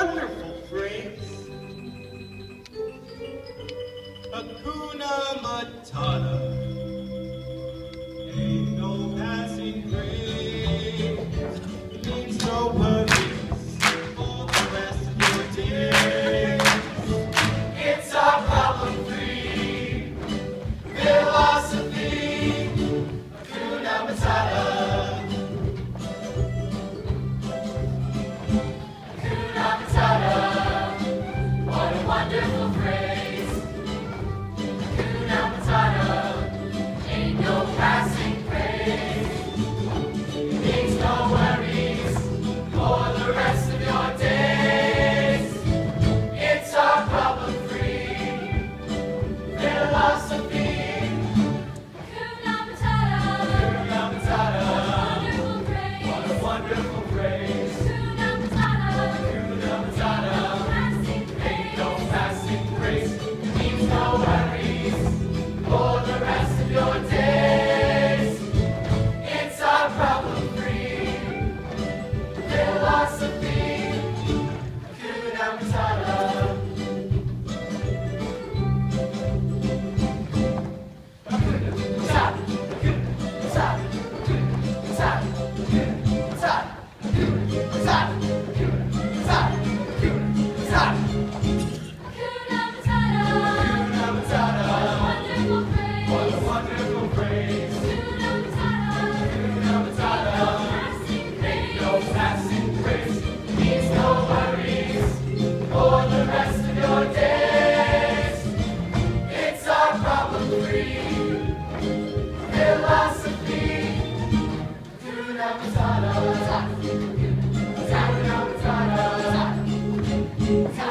wonderful phrase. Hakuna Matata. Ain't no passing grade. It means no worries for the rest of your days. It's our problem-free philosophy. Hakuna Matata. Hakuna Matata. What a wonderful phrase. Hakuna Matata. Ain't no passing craze. It means no worries for the rest of your days. It's our problem-free philosophy. Hakuna Matata. Hakuna Matata. What a wonderful phrase. Hakuna Matata. Hakuna Matata. Ain't no passing craze. It means no worries for the rest of your days. It's our problem-free philosophy. Hakuna Matata. Hakuna Matata. Hakuna Matata. Hakuna Matata. Hakuna Matata. Hakuna Matata. Hakuna Matata. Hakuna Matata. Hakuna Matata. What a wonderful phrase. Hakuna Matata. Ain't no passing craze. Means no worries for the rest of your days. It's our problem-free philosophy. Hakuna Matata. Hakuna Matata.